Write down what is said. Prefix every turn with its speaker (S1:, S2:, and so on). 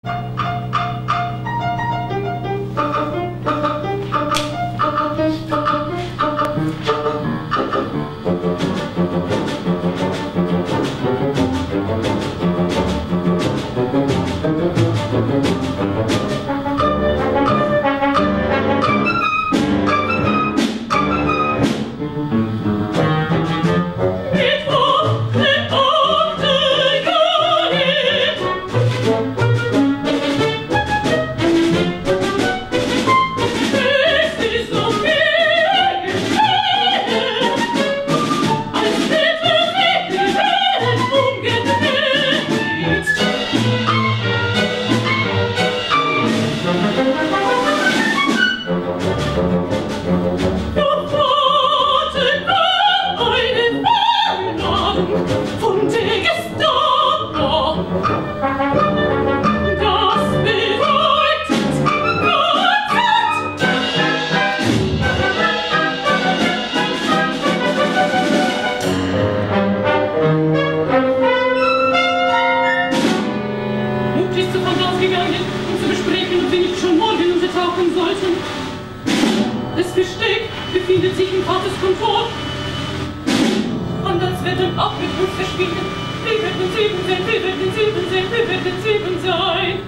S1: Das Versteck befindet sich im Vaters Komfort. Und das wird dann auch mit uns verschwinden. Wir werden 7 sein, wir werden 7 sein, wir werden 7 sein.